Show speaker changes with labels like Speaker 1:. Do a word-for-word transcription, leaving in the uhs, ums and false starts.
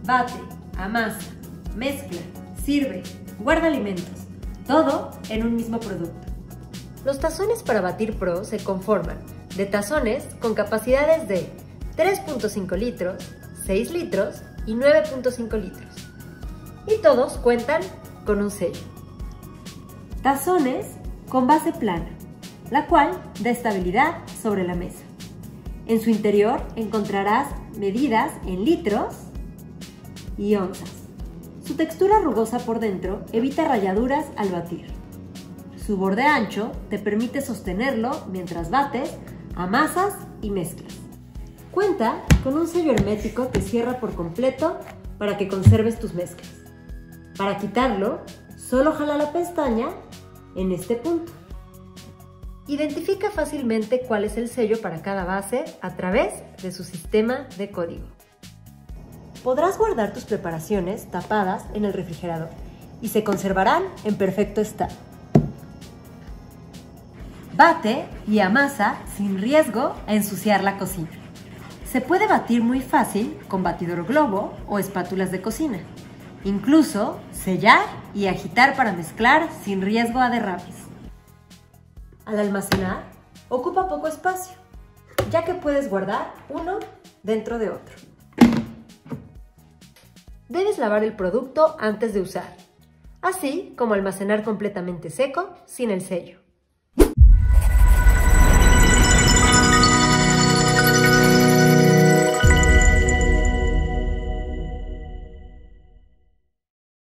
Speaker 1: Bate, amasa, mezcla, sirve, guarda alimentos, todo en un mismo producto. Los tazones para batir Pro se conforman de tazones con capacidades de tres punto cinco litros, seis litros y nueve punto cinco litros. Y todos cuentan con un sello. Tazones con base plana, la cual da estabilidad sobre la mesa. En su interior encontrarás medidas en litros y onzas. Su textura rugosa por dentro evita rayaduras al batir. Su borde ancho te permite sostenerlo mientras bates, amasas y mezclas. Cuenta con un sello hermético que cierra por completo para que conserves tus mezclas. Para quitarlo, solo jala la pestaña en este punto. Identifica fácilmente cuál es el sello para cada base a través de su sistema de código. Podrás guardar tus preparaciones tapadas en el refrigerador y se conservarán en perfecto estado. Bate y amasa sin riesgo a ensuciar la cocina. Se puede batir muy fácil con batidor globo o espátulas de cocina. Incluso sellar y agitar para mezclar sin riesgo a derrames. Al almacenar, ocupa poco espacio, ya que puedes guardar uno dentro de otro. Debes lavar el producto antes de usar, así como almacenar completamente seco sin el sello.